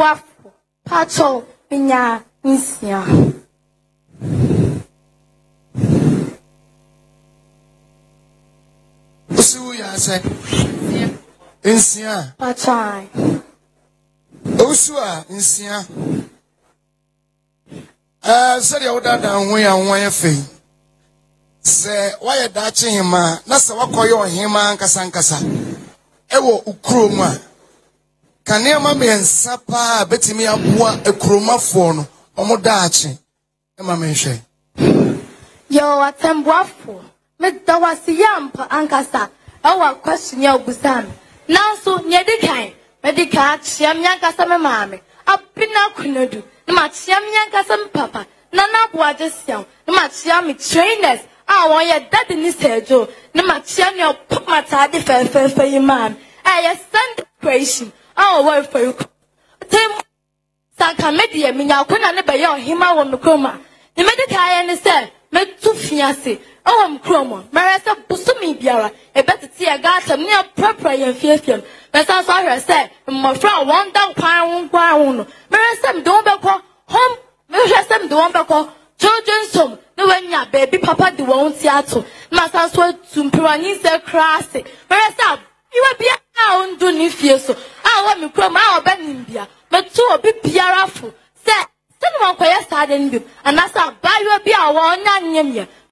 Atembuafo, Pacho, Minya, Insia. Owusuaa say Insia. Pachai. Owusuaa Insia. Said you would down way and way fee. Say, why a DaakyeHemaa? That's a walk your Hema Kasankasa. Ewo Ukroma. Can near mammy and Sapa betting me up a chroma phone or more Daakye. Emma Meshe. Yo, Atembuafo. Met the was yampa Ankasa. Our question your Busan. Now so near the kind. Medica, Chiam Yankasa mammy. Up Pina Kunodu. No much yam Yankasam papa. Nana Boajas young. No much yammy trainers. I want your dad in this head, Joe. No much yam your put my tidy for your man. I send creation. I'll work for you. Tim Saka Media, Mina, couldn't never your Hema on the chroma. The medical and said, Met two fiancé. Oh, I'm chromo. Marissa Busumi Biara. A better see a garter near proper and fearful. But as I said, my friend, 1 down crown. Marissa don't be called home. Marissa don't be called children's home. No, when your baby papa do won't see at all. Master swear to Piranese crassy. Marissa, you will be out do ni fieso. I want me chroma out Benindia. But 2 a bit Piara full. Say, someone quite sudden you. And that's a buy your beer one young.